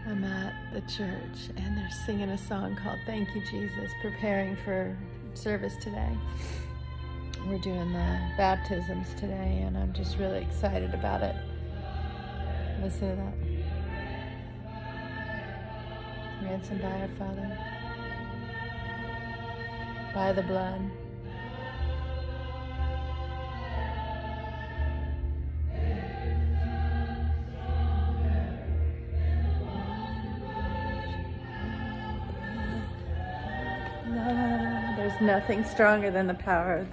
I'm at the church and they're singing a song called Thank You, Jesus, preparing for service today. We're doing the baptisms today and I'm just really excited about it. Listen to that. Ransomed by our Father, by the blood. There's nothing stronger than the power of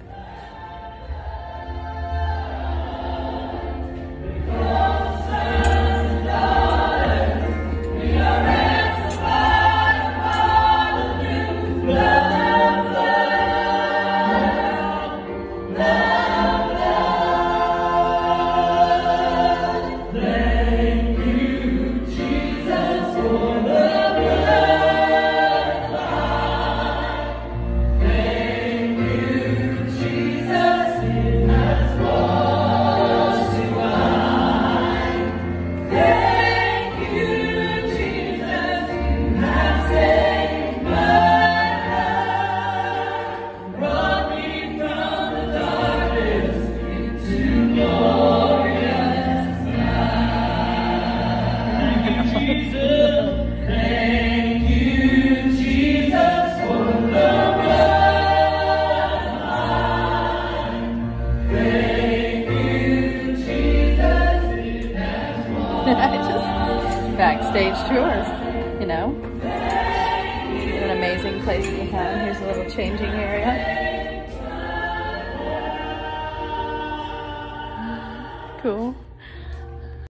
backstage tours, you know. An amazing place we have. Here's a little changing area. Cool.